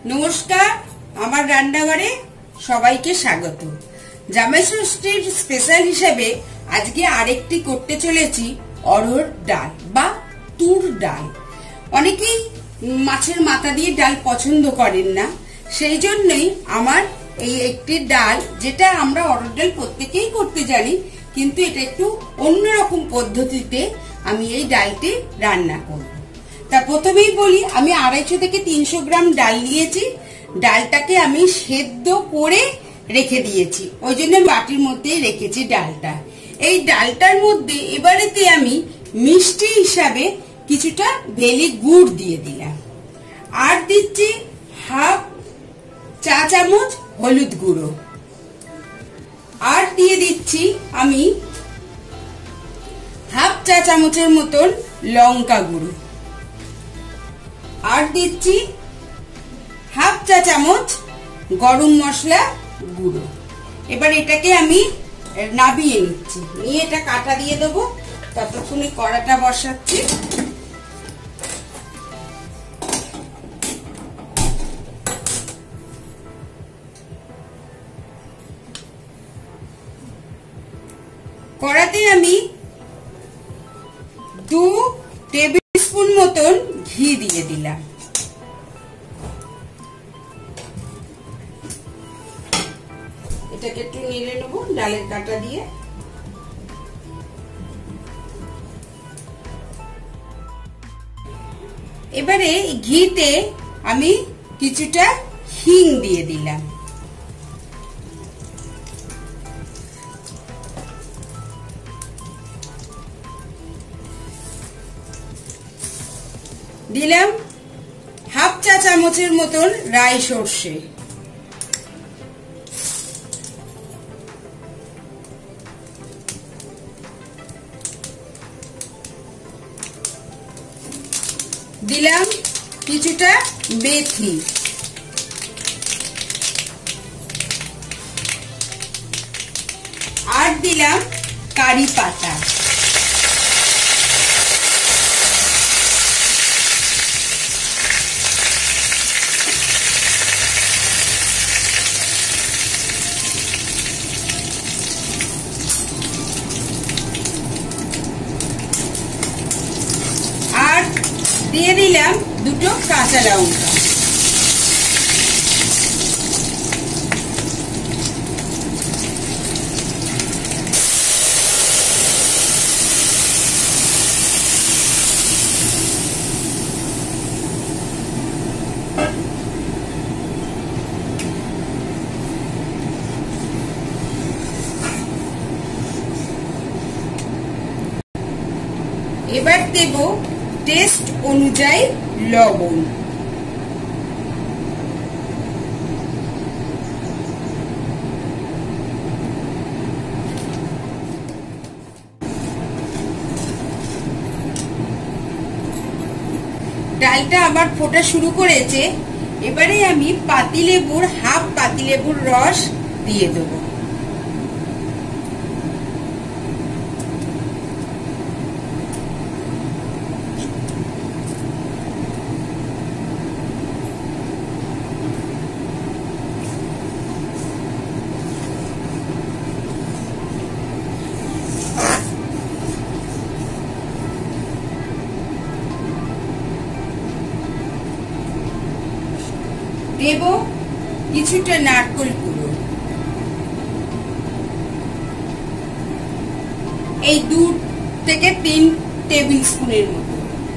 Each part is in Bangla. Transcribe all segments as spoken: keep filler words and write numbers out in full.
নমস্কার, আমার রান্নাঘরে সবাইকে স্বাগত। জামাই ষষ্ঠীর স্পেশাল হিসেবে আজকে আরেকটি করতে চলেছি অড়হর ডাল বা তুর ডাল। অনেকেই মাছের মাথা দিয়ে ডাল পছন্দ করেন না, সেই জন্যই আমার এই একটি ডাল, যেটা আমরা অড়হর ডাল প্রত্যেকেই করতে জানি, কিন্তু এটা একটু অন্যরকম পদ্ধতিতে আমি এই ডালটি রান্না করব। তা প্রথমেই বলি, আমি আড়াইশো থেকে তিনশো গ্রাম ডাল নিয়েছি। ডালটাকে আমি সেদ্ধ করে রেখে দিয়েছি, ওই জন্য বাটির মধ্যেই রেখেছি ডালটা। এই ডালটার মধ্যে এবারেতে আমি মিষ্টি হিসাবে কিছুটা ভেলি গুড় দিয়ে দিলাম, আর দিচ্ছি হাফ চা চামচ হলুদ গুঁড়ো, আর দিয়ে দিচ্ছি আমি হাফ চা চামচের মতন লঙ্কা গুঁড়ো, আর দিচ্ছি হাফ চা চামচ গরম মশলা গুঁড়ো। এবার এটাকে আমি নাবিয়ে নিচ্ছি, নিয়ে এটা কাটা দিয়ে দেবো। ততক্ষণে কড়াটা বসাচ্ছি। কড়াতে আমি দু টেবিল স্পুন মতন ঘি দিয়ে দিলাম। এটাকে একটু নেড়ে নেবো ডালের কাটা দিয়ে। এবারে ঘিতে আমি কিছুটা হিং দিয়ে দিলাম। দিলাম হাফ চা চামচের মতন রাই সর্ষে, দিলাম কিছুটা মেথি, আর দিলাম কারি পাতা। আর দিয়ে দিলাম দুটো কাঁচা লঙ্কা। এবার দেব টেস্ট অনুযায়ী লবণ। ডালটা আবার ফোটা শুরু করেছে। এবারে আমি পাতিলেবুর হাফ পাতিলেবুর রস দিয়ে দেবো। দেব কিছুটা নারকেল গুঁড়ো, এই দু থেকে তিন টেবিল স্পুনের মতো,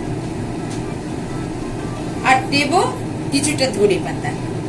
আর দেব কিছুটা ধনে পাতা।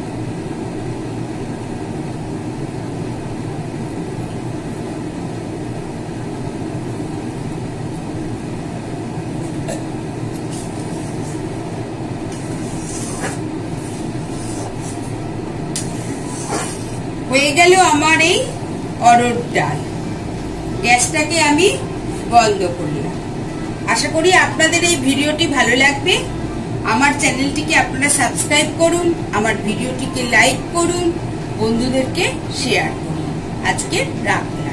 হয়ে গেল আমার এই অড়হর ডাল। গ্যাসটাকে আমি বন্ধ করলাম। আশা করি আপনাদের এই ভিডিওটি ভালো লাগবে। আমার চ্যানেলটিকে আপনারা সাবস্ক্রাইব করুন, আমার ভিডিওটিকে লাইক করুন, বন্ধুদেরকে শেয়ার করুন। আজকে রাখলাম।